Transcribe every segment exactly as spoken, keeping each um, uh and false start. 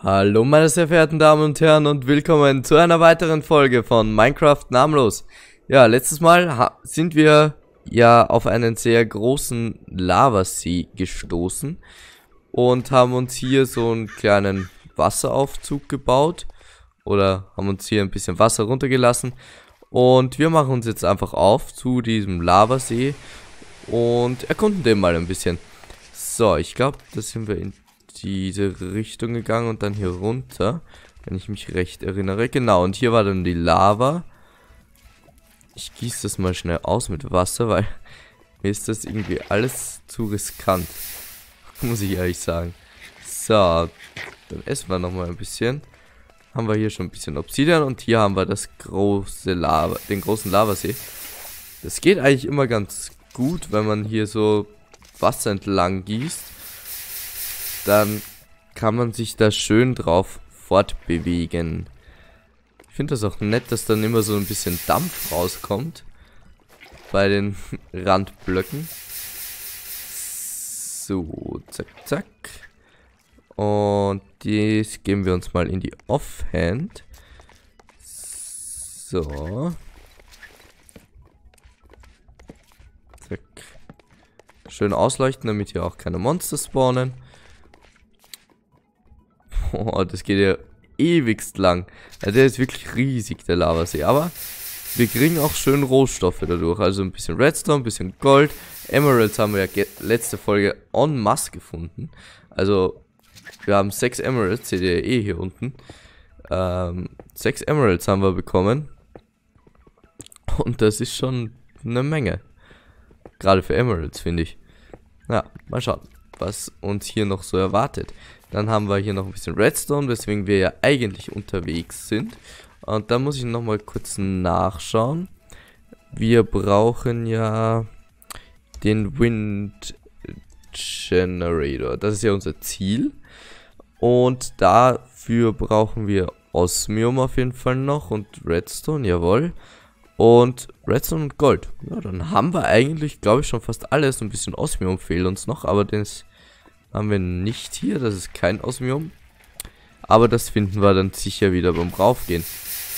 Hallo meine sehr verehrten Damen und Herren und willkommen zu einer weiteren Folge von Minecraft Namenlos. Ja, letztes Mal sind wir ja auf einen sehr großen Lavasee gestoßen und haben uns hier so einen kleinen Wasseraufzug gebaut oder haben uns hier ein bisschen Wasser runtergelassen und wir machen uns jetzt einfach auf zu diesem Lavasee und erkunden den mal ein bisschen. So, ich glaube, da sind wir in diese Richtung gegangen und dann hier runter, wenn ich mich recht erinnere. Genau, und hier war dann die Lava. Ich gieße das mal schnell aus mit Wasser, weil mir ist das irgendwie alles zu riskant, muss ich ehrlich sagen. So, dann essen wir nochmal ein bisschen. Haben wir hier schon ein bisschen Obsidian und hier haben wir das große Lava, den großen Lavasee. Das geht eigentlich immer ganz gut, wenn man hier so Wasser entlang gießt. Dann kann man sich da schön drauf fortbewegen. Ich finde das auch nett, dass dann immer so ein bisschen Dampf rauskommt bei den Randblöcken. So, zack, zack. Und das geben wir uns mal in die Offhand. So. Zack. Schön ausleuchten, damit hier auch keine Monster spawnen. Oh, das geht ja ewigst lang. Ja, der ist wirklich riesig, der Lavasee. Aber wir kriegen auch schön Rohstoffe dadurch. Also ein bisschen Redstone, ein bisschen Gold. Emeralds haben wir ja letzte Folge en masse gefunden. Also wir haben sechs Emeralds, seht ihr eh hier unten. Ähm, sechs Emeralds haben wir bekommen. Und das ist schon eine Menge. Gerade für Emeralds, finde ich. Ja, mal schauen, was uns hier noch so erwartet. Dann haben wir hier noch ein bisschen Redstone, weswegen wir ja eigentlich unterwegs sind. Und da muss ich noch mal kurz nachschauen. Wir brauchen ja den Wind Generator. Das ist ja unser Ziel. Und dafür brauchen wir Osmium auf jeden Fall noch und Redstone, jawohl. Und Redstone und Gold. Ja, dann haben wir eigentlich, glaube ich, schon fast alles. Ein bisschen Osmium fehlt uns noch, aber das haben wir nicht hier. Das ist kein Osmium. Aber das finden wir dann sicher wieder beim Raufgehen.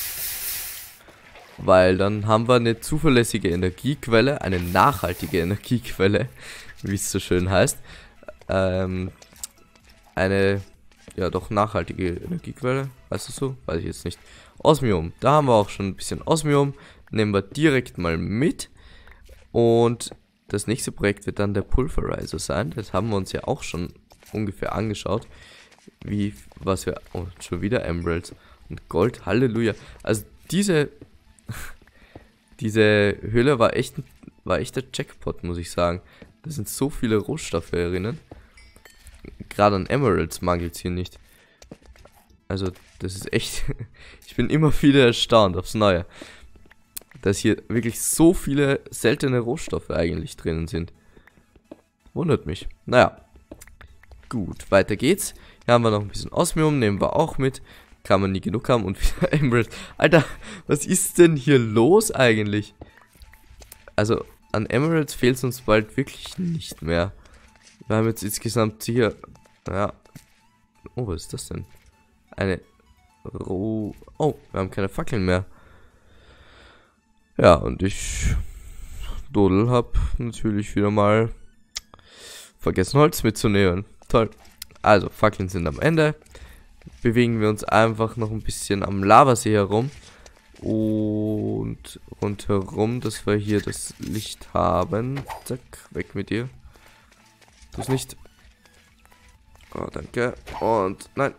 Weil dann haben wir eine zuverlässige Energiequelle, eine nachhaltige Energiequelle, wie es so schön heißt. Ähm, eine, ja doch, nachhaltige Energiequelle, weißt du so? Weiß ich jetzt nicht. Osmium, da haben wir auch schon ein bisschen Osmium. Nehmen wir direkt mal mit. Und das nächste Projekt wird dann der Pulverizer sein. Das haben wir uns ja auch schon ungefähr angeschaut. Wie, was wir, oh, schon wieder Emeralds und Gold, Halleluja. Also diese, diese Höhle war echt, war echt der Jackpot, muss ich sagen. Da sind so viele Rohstoffe erinnern. Gerade an Emeralds mangelt es hier nicht. Also das ist echt, ich bin immer wieder erstaunt aufs Neue, dass hier wirklich so viele seltene Rohstoffe eigentlich drinnen sind. Wundert mich. Naja. Gut, weiter geht's. Hier haben wir noch ein bisschen Osmium, nehmen wir auch mit. Kann man nie genug haben und wieder Emerald. Alter, was ist denn hier los eigentlich? Also, an Emeralds fehlt es uns bald wirklich nicht mehr. Wir haben jetzt insgesamt hier, ja. Oh, was ist das denn? Eine Roh... Oh, wir haben keine Fackeln mehr. Ja, und ich, Dodel, hab natürlich wieder mal vergessen, Holz mitzunehmen. Toll. Also, Fackeln sind am Ende. Bewegen wir uns einfach noch ein bisschen am Lavasee herum. Und rundherum, dass wir hier das Licht haben. Zack, weg mit dir. Tu es nicht. Oh, danke. Und, nein.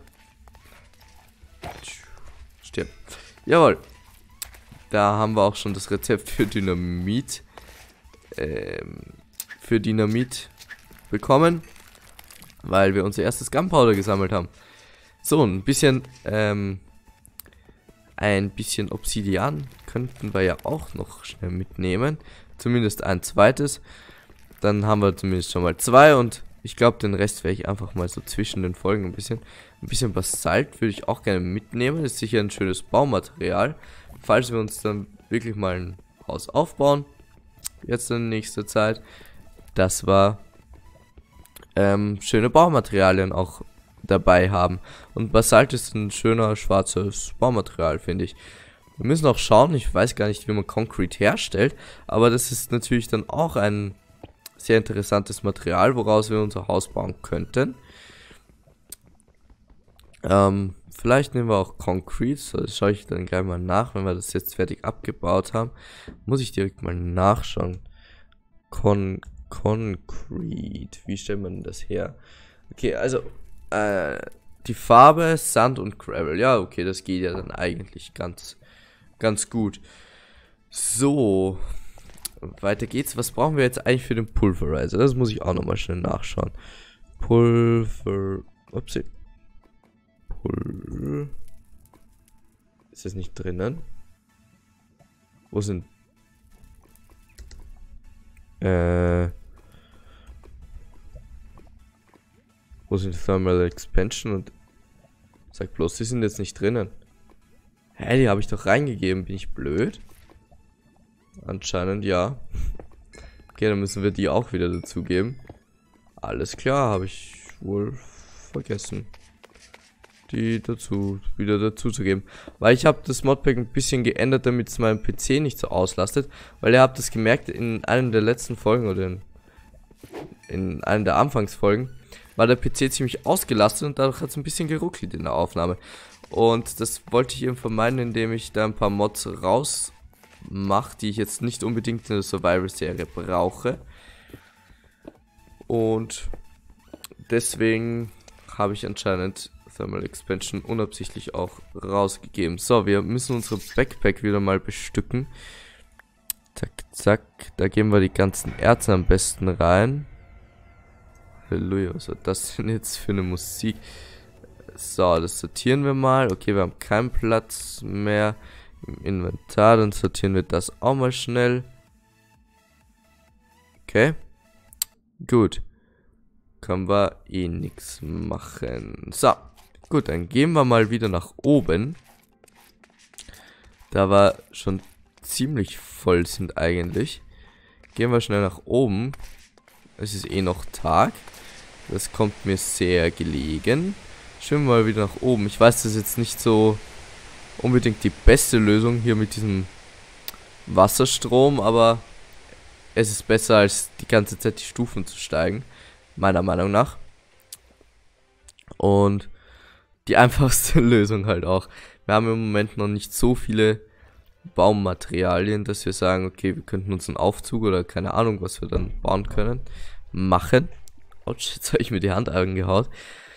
Stirb. Jawohl. Da haben wir auch schon das Rezept für Dynamit ähm, für Dynamit bekommen, weil wir unser erstes Gunpowder gesammelt haben. So, ein bisschen ähm, ein bisschen Obsidian könnten wir ja auch noch schnell mitnehmen. Zumindest ein zweites. Dann haben wir zumindest schon mal zwei und ich glaube, den Rest werde ich einfach mal so zwischen den Folgen ein bisschen, ein bisschen Basalt würde ich auch gerne mitnehmen. Das ist sicher ein schönes Baumaterial. Falls wir uns dann wirklich mal ein Haus aufbauen, jetzt in nächster Zeit, das war ähm, schöne Baumaterialien auch dabei haben. Und Basalt ist ein schöner schwarzes Baumaterial, finde ich. Wir müssen auch schauen, ich weiß gar nicht, wie man Concrete herstellt, aber das ist natürlich dann auch ein sehr interessantes Material, woraus wir unser Haus bauen könnten. Ähm, vielleicht nehmen wir auch Concrete, so, das schaue ich dann gleich mal nach, wenn wir das jetzt fertig abgebaut haben. Muss ich direkt mal nachschauen. Con Concrete, wie stellt man das her? Okay, also, äh, die Farbe, Sand und Gravel. Ja, okay, das geht ja dann eigentlich ganz, ganz gut. So, weiter geht's. Was brauchen wir jetzt eigentlich für den Pulverizer? Das muss ich auch nochmal schnell nachschauen. Pulver... Upsi. Pul... Ist das nicht drinnen? Wo sind... Äh... Wo sind Thermal Expansion und... Sag bloß, die sind jetzt nicht drinnen. Hä, die habe ich doch reingegeben. Bin ich blöd? Anscheinend ja. Okay, dann müssen wir die auch wieder dazugeben. Alles klar, habe ich wohl vergessen, die dazu wieder dazu zu geben. Weil ich habe das Modpack ein bisschen geändert, damit es meinen P C nicht so auslastet. Weil ihr habt es gemerkt, in einer der letzten Folgen oder in, in einer der Anfangsfolgen war der P C ziemlich ausgelastet und dadurch hat es ein bisschen geruckelt in der Aufnahme. Und das wollte ich eben vermeiden, indem ich da ein paar Mods raus mache, die ich jetzt nicht unbedingt in der Survival-Serie brauche. Und deswegen habe ich anscheinend Thermal Expansion unabsichtlich auch rausgegeben. So, wir müssen unsere Backpack wieder mal bestücken. Zack, zack. Da geben wir die ganzen Erze am besten rein. Halleluja, was war das denn jetzt für eine Musik? So, das sortieren wir mal. Okay, wir haben keinen Platz mehr im Inventar. Dann sortieren wir das auch mal schnell. Okay. Gut. Können wir eh nichts machen. So. Gut, dann gehen wir mal wieder nach oben. Da wir schon ziemlich voll sind eigentlich. Gehen wir schnell nach oben. Es ist eh noch Tag. Das kommt mir sehr gelegen. Schwimmen wir mal wieder nach oben. Ich weiß, das ist jetzt nicht so unbedingt die beste Lösung hier mit diesem Wasserstrom, aber es ist besser, als die ganze Zeit die Stufen zu steigen, meiner Meinung nach. Und die einfachste Lösung halt auch. Wir haben im Moment noch nicht so viele Baumaterialien, dass wir sagen, okay, wir könnten uns einen Aufzug oder keine Ahnung, was wir dann bauen können, machen. Autsch, jetzt habe ich mir die Hand angehaut.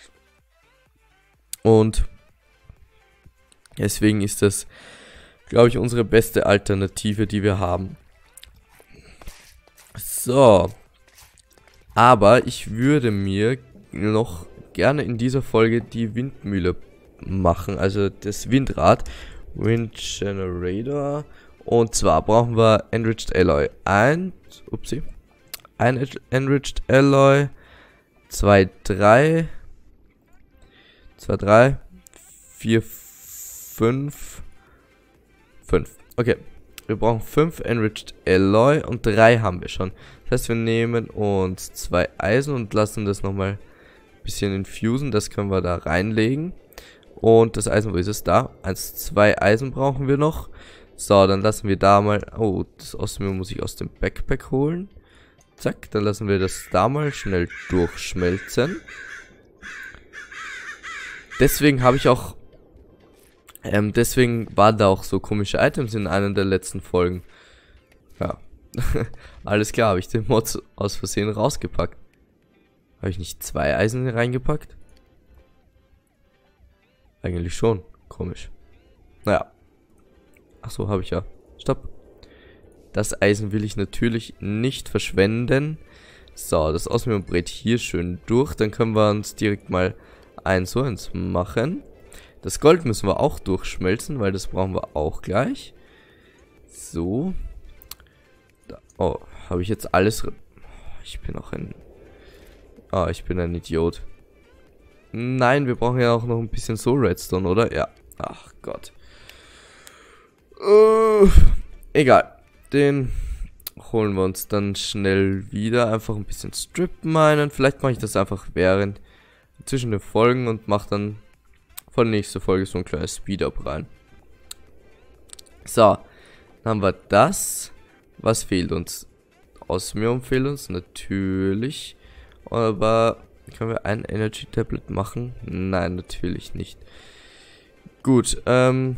Und deswegen ist das, glaube ich, unsere beste Alternative, die wir haben. So. Aber ich würde mir noch gerne in dieser Folge die Windmühle machen, also das Windrad. Wind Generator. Und zwar brauchen wir Enriched Alloy. Ein, upsie. Ein Enriched Alloy. Zwei, drei. zwei, drei. vier, fünf. fünf. Okay. Wir brauchen fünf Enriched Alloy und drei haben wir schon. Das heißt, wir nehmen uns zwei Eisen und lassen das nochmal ein bisschen infusen. Das können wir da reinlegen. Und das Eisen, wo ist es? Da. Eins, zwei Eisen brauchen wir noch. So, dann lassen wir da mal... Oh, das Osmium muss ich aus dem Backpack holen. Zack, dann lassen wir das da mal schnell durchschmelzen. Deswegen habe ich auch... Ähm, deswegen waren da auch so komische Items in einer der letzten Folgen. Ja. Alles klar, habe ich den Mod aus Versehen rausgepackt. Habe ich nicht zwei Eisen reingepackt? Eigentlich schon. Komisch. Naja. Ach so, habe ich ja. Stopp. Das Eisen will ich natürlich nicht verschwenden. So, das Osmium brät hier schön durch. Dann können wir uns direkt mal ein so eins machen. Das Gold müssen wir auch durchschmelzen, weil das brauchen wir auch gleich. So. Da. Oh, habe ich jetzt alles... Ich bin auch ein... Ah, ich bin ein Idiot. Nein, wir brauchen ja auch noch ein bisschen Soul Redstone, oder? Ja. Ach Gott. Uh, egal. Den holen wir uns dann schnell wieder. Einfach ein bisschen Strip minen. Vielleicht mache ich das einfach während zwischen den Folgen und mache dann von der nächsten Folge so ein kleines Speed-Up rein. So, dann haben wir das. Was fehlt uns? Osmium fehlt uns natürlich. Aber können wir ein Energy Tablet machen? Nein, natürlich nicht. Gut, ähm.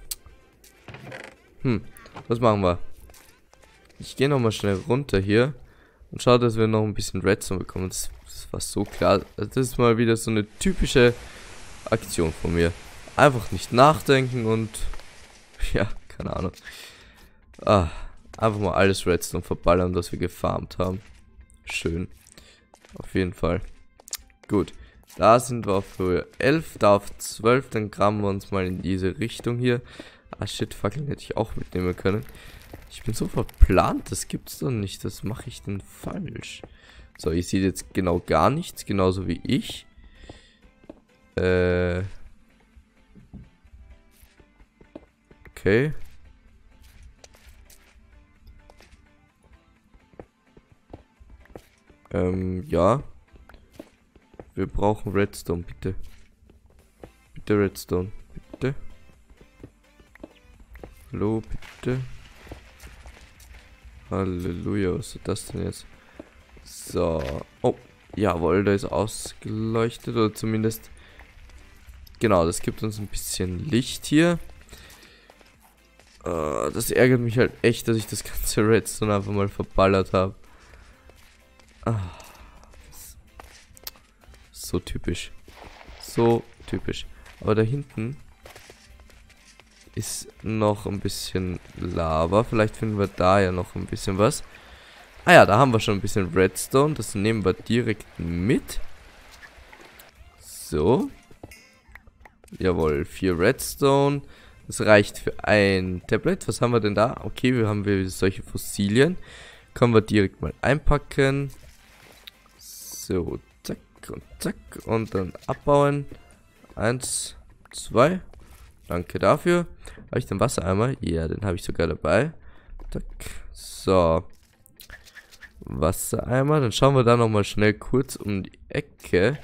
Hm, was machen wir? Ich gehe nochmal schnell runter hier und schaue, dass wir noch ein bisschen Redstone bekommen. Das, das war so klar. Also das ist mal wieder so eine typische Aktion von mir. Einfach nicht nachdenken und ja, keine Ahnung. Ah, einfach mal alles Redstone verballern, was wir gefarmt haben. Schön. Auf jeden Fall. Gut. Da sind wir auf Höhe elf, da auf zwölf. Dann graben wir uns mal in diese Richtung hier. Ah shit, Fackeln hätte ich auch mitnehmen können. Ich bin so verplant, das gibt's doch nicht. Das mache ich denn falsch. So, ihr seht jetzt genau gar nichts, genauso wie ich. Äh. Okay. Ähm, ja. Wir brauchen Redstone, bitte. Bitte Redstone, bitte. Hallo, bitte. Halleluja, was ist das denn jetzt? So. Oh, jawohl, da ist ausgeleuchtet. Oder zumindest. Genau, das gibt uns ein bisschen Licht hier. Uh, das ärgert mich halt echt, dass ich das ganze Redstone einfach mal verballert habe. Ah, so typisch. So typisch. Aber da hinten ist noch ein bisschen Lava. Vielleicht finden wir da ja noch ein bisschen was. Ah ja, da haben wir schon ein bisschen Redstone. Das nehmen wir direkt mit. So. Jawohl, vier Redstone. Das reicht für ein Tablet. Was haben wir denn da? Okay, wir haben wir solche Fossilien. Können wir direkt mal einpacken. So, zack und zack. Und dann abbauen. Eins, zwei. Danke dafür. Habe ich den Wassereimer? Ja, den habe ich sogar dabei. Zack. So. Wassereimer. Dann schauen wir da nochmal schnell kurz um die Ecke.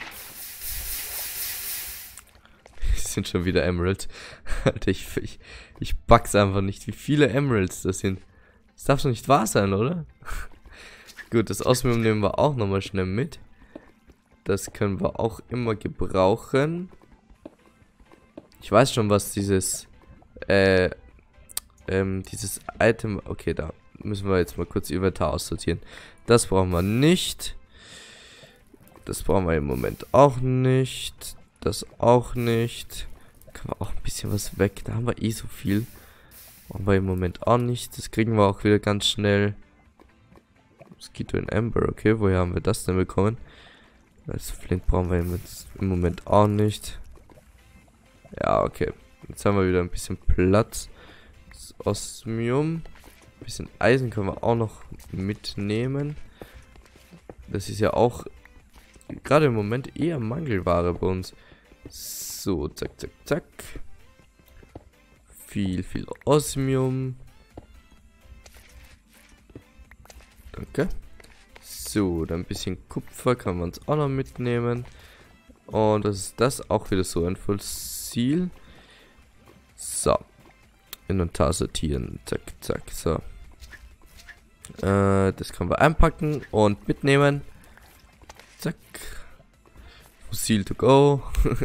Sind schon wieder Emeralds. Alter, ich, ich, ich pack's einfach nicht, wie viele Emeralds das sind. Das darf doch nicht wahr sein, oder? Gut, das Osmium nehmen wir auch nochmal schnell mit. Das können wir auch immer gebrauchen. Ich weiß schon, was dieses äh, ähm, dieses Item. Okay, da müssen wir jetzt mal kurz Inventar aussortieren. Das brauchen wir nicht. Das brauchen wir im Moment auch nicht. Das auch nicht. Da können wir auch ein bisschen was weg. Da haben wir eh so viel. Brauchen wir im Moment auch nicht. Das kriegen wir auch wieder ganz schnell. Mosquito in Amber. Okay, woher haben wir das denn bekommen? Das Flint brauchen wir im Moment auch nicht. Ja, okay. Jetzt haben wir wieder ein bisschen Platz. Das Osmium. Ein bisschen Eisen können wir auch noch mitnehmen. Das ist ja auch gerade im Moment eher Mangelware bei uns. So, zack, zack, zack. Viel, viel Osmium. Danke. So, dann ein bisschen Kupfer kann man uns auch noch mitnehmen. Und das ist das auch wieder so ein Fossil. So. Inventar sortieren. Zack, zack, so. Äh, das können wir einpacken und mitnehmen. Zack. Fossil to go.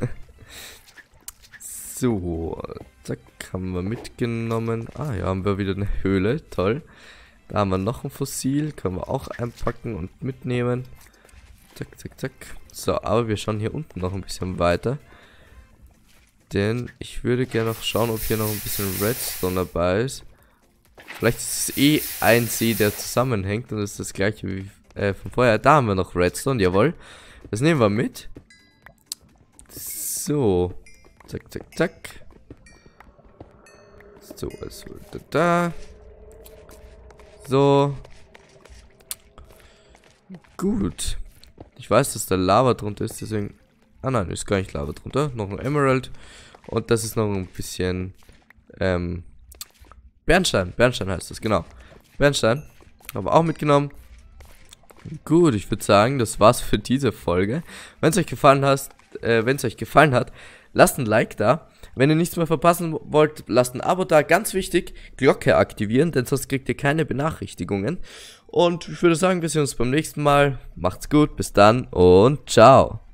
So, zack, haben wir mitgenommen. Ah, ja, haben wir wieder eine Höhle, toll. Da haben wir noch ein Fossil, können wir auch einpacken und mitnehmen. Zack, zack, zack. So, aber wir schauen hier unten noch ein bisschen weiter. Denn ich würde gerne noch schauen, ob hier noch ein bisschen Redstone dabei ist. Vielleicht ist es eh ein See, der zusammenhängt und ist das gleiche wie äh, von vorher. Da haben wir noch Redstone, jawohl. Das nehmen wir mit. So. Zack, zack, zack. So, also da, da. So. Gut. Ich weiß, dass da Lava drunter ist, deswegen... Ah nein, ist gar nicht Lava drunter. Noch ein Emerald. Und das ist noch ein bisschen... Ähm... Bernstein. Bernstein heißt das, genau. Bernstein. Haben wir auch mitgenommen. Gut, ich würde sagen, das war's für diese Folge. Wenn es euch gefallen hat, äh, wenn es euch gefallen hat, lasst ein Like da. Wenn ihr nichts mehr verpassen wollt, lasst ein Abo da. Ganz wichtig, Glocke aktivieren, denn sonst kriegt ihr keine Benachrichtigungen. Und ich würde sagen, wir sehen uns beim nächsten Mal. Macht's gut, bis dann und ciao.